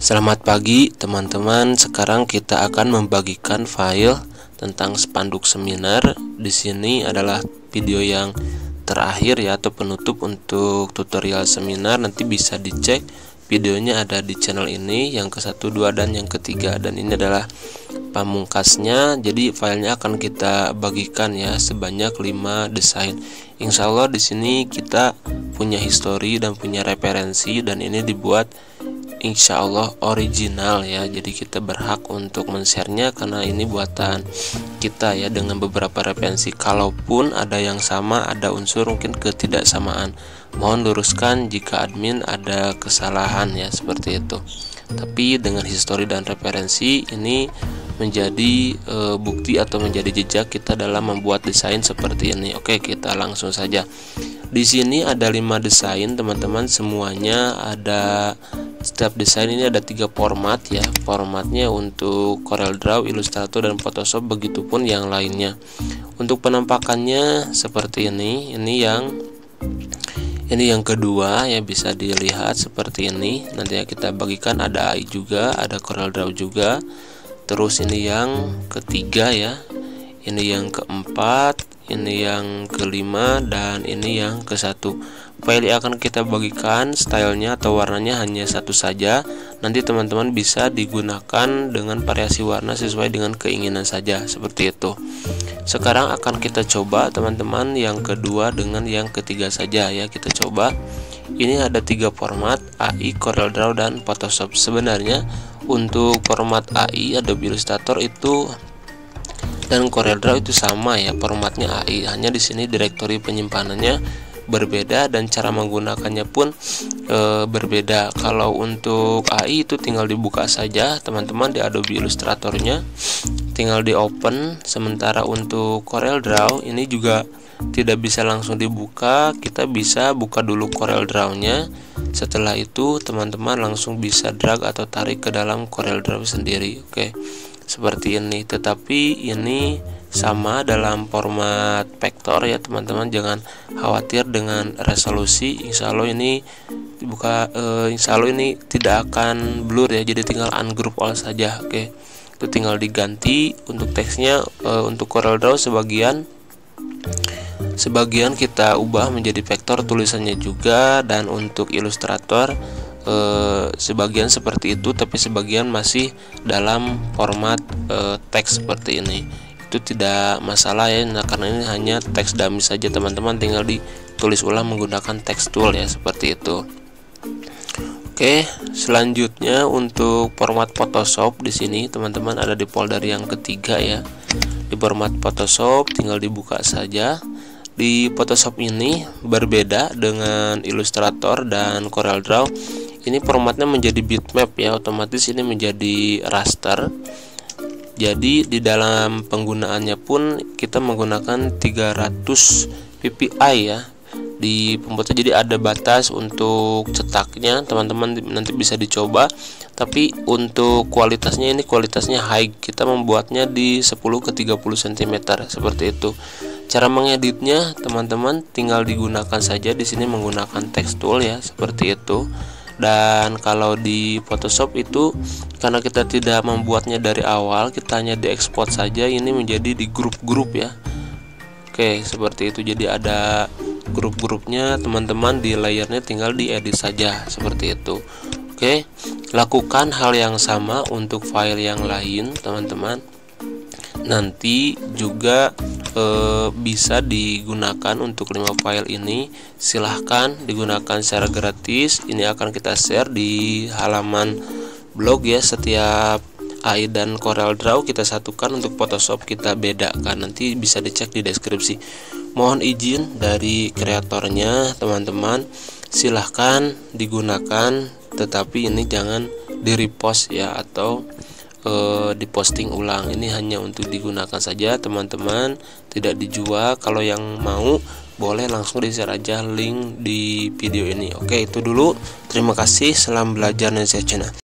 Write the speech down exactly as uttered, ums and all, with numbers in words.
Selamat pagi teman-teman. Sekarang kita akan membagikan file tentang spanduk seminar. Di sini adalah video yang terakhir ya, atau penutup untuk tutorial seminar. Nanti bisa dicek videonya ada di channel ini, yang ke satu, dua, dan yang ketiga. Dan ini adalah pamungkasnya. Jadi filenya akan kita bagikan ya, sebanyak lima desain. Insya Allah di sini kita punya histori dan punya referensi, dan ini dibuat insya Allah original ya. Jadi kita berhak untuk men-share-nya karena ini buatan kita ya, dengan beberapa referensi. Kalaupun ada yang sama, ada unsur mungkin ketidaksamaan, mohon luruskan jika admin ada kesalahan ya, seperti itu. Tapi dengan histori dan referensi ini menjadi e, bukti atau menjadi jejak kita dalam membuat desain seperti ini. Oke, kita langsung saja. Di sini ada lima desain teman-teman, semuanya ada. Setiap desain ini ada tiga format ya. Formatnya untuk CorelDRAW, Illustrator, dan Photoshop, begitupun yang lainnya. Untuk penampakannya seperti ini. Ini yang ini yang kedua ya, bisa dilihat seperti ini. Nanti kita bagikan, ada A I juga, ada CorelDRAW juga. Terus ini yang ketiga ya. Ini yang keempat, ini yang kelima, dan ini yang ke satu. File yang akan kita bagikan stylenya atau warnanya hanya satu saja. Nanti teman-teman bisa digunakan dengan variasi warna sesuai dengan keinginan saja, seperti itu. Sekarang akan kita coba teman-teman yang kedua dengan yang ketiga saja ya. Kita coba. Ini ada tiga format, A I, CorelDRAW, dan Photoshop. Sebenarnya untuk format A I, Adobe Illustrator itu dan CorelDRAW itu sama ya, formatnya A I. Hanya di sini direktori penyimpanannya berbeda dan cara menggunakannya pun e, berbeda. Kalau untuk A I itu tinggal dibuka saja teman-teman di Adobe Illustratornya, tinggal di open. Sementara untuk CorelDRAW ini juga tidak bisa langsung dibuka, kita bisa buka dulu CorelDRAW-nya. Setelah itu teman-teman langsung bisa drag atau tarik ke dalam CorelDRAW sendiri. Oke, seperti ini. Tetapi ini sama dalam format vektor ya teman-teman, jangan khawatir dengan resolusi. Insya Allah ini dibuka, e, Insya Allah ini tidak akan blur ya, jadi tinggal ungroup all saja. Oke, itu tinggal diganti. Untuk teksnya e, untuk CorelDRAW sebagian sebagian kita ubah menjadi vektor tulisannya juga, dan untuk Illustrator e, sebagian seperti itu, tapi sebagian masih dalam format e, teks seperti ini. Itu tidak masalah ya, nah karena ini hanya teks dummy saja teman-teman, tinggal ditulis ulang menggunakan text tool ya, seperti itu. Oke, selanjutnya untuk format Photoshop di sini teman-teman ada di folder yang ketiga ya. Di format Photoshop tinggal dibuka saja. Di Photoshop ini berbeda dengan Illustrator dan CorelDRAW. Ini formatnya menjadi bitmap ya, otomatis ini menjadi raster. Jadi di dalam penggunaannya pun kita menggunakan tiga ratus ppi ya di pembuatan. Jadi ada batas untuk cetaknya, teman-teman nanti bisa dicoba. Tapi untuk kualitasnya, ini kualitasnya high, kita membuatnya di sepuluh ke tiga puluh sentimeter seperti itu. Cara mengeditnya teman-teman tinggal digunakan saja di sini menggunakan text tool ya, seperti itu. Dan kalau di Photoshop itu karena kita tidak membuatnya dari awal, kita hanya diekspor saja, ini menjadi di grup-grup ya. Oke, seperti itu. Jadi ada grup-grupnya teman-teman, di layernya tinggal diedit saja, seperti itu. Oke, lakukan hal yang sama untuk file yang lain teman-teman. Nanti juga e, bisa digunakan untuk lima file ini. Silahkan digunakan secara gratis. Ini akan kita share di halaman blog ya. Setiap A I dan CorelDRAW kita satukan, untuk Photoshop kita bedakan. Nanti bisa dicek di deskripsi. Mohon izin dari kreatornya teman-teman, silahkan digunakan, tetapi ini jangan di repost ya, atau E, diposting ulang. Ini hanya untuk digunakan saja teman-teman, tidak dijual. Kalau yang mau boleh langsung di share aja link di video ini. Oke, itu dulu. Terima kasih. Salam belajar Indonesia Channel.